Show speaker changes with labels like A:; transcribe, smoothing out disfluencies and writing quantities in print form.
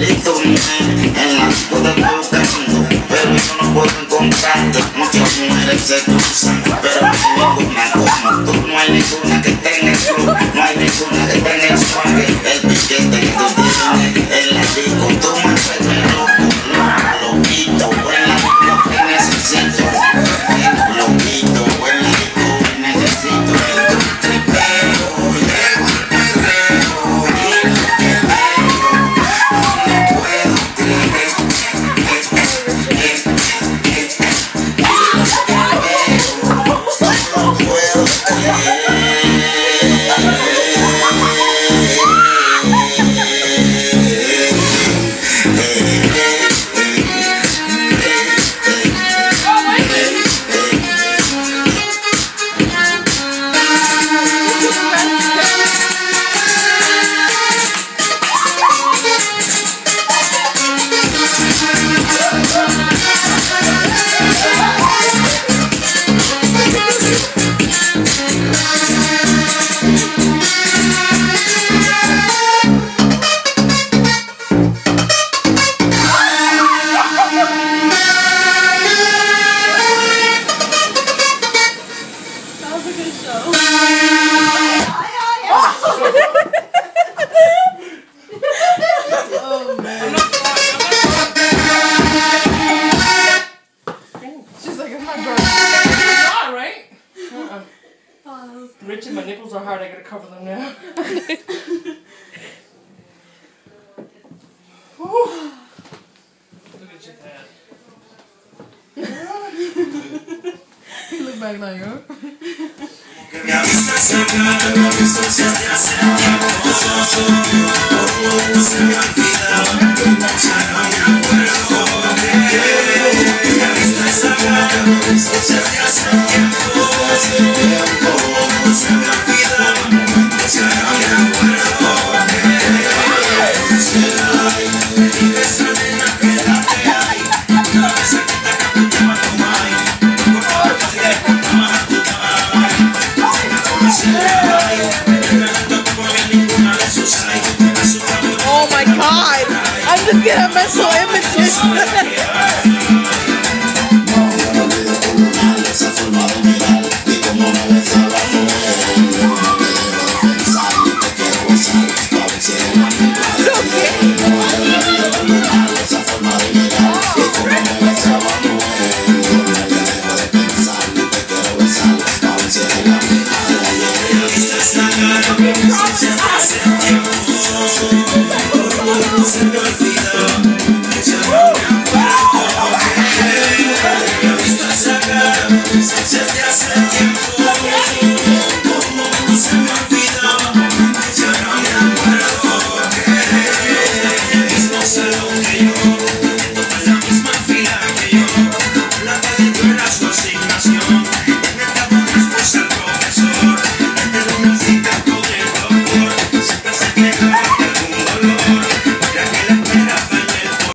A: maldito mujer en la disco te estoy buscando, pero yo no puedo encontrarte. Muchas mujeres se cruzan, pero no hay ninguna como tú. No hay ninguna que tenga el flow, no hay ninguna que tenga el suave, el piquete que tú tienes en la disco. Tú me haces loco, loquito, en la disco que necesito, loquito, en la disco que necesito. Tu tripeo, llego al perreo, y lo que veo, no puedo creer. No puedo creer.
B: Oh man. She's like, I'm not burning. It's not, right? Richard, my nipples are hard. I gotta cover them now. Look at your dad. He look back like, huh? Oh my God! I'm just getting mental images.
A: Se me olvidó.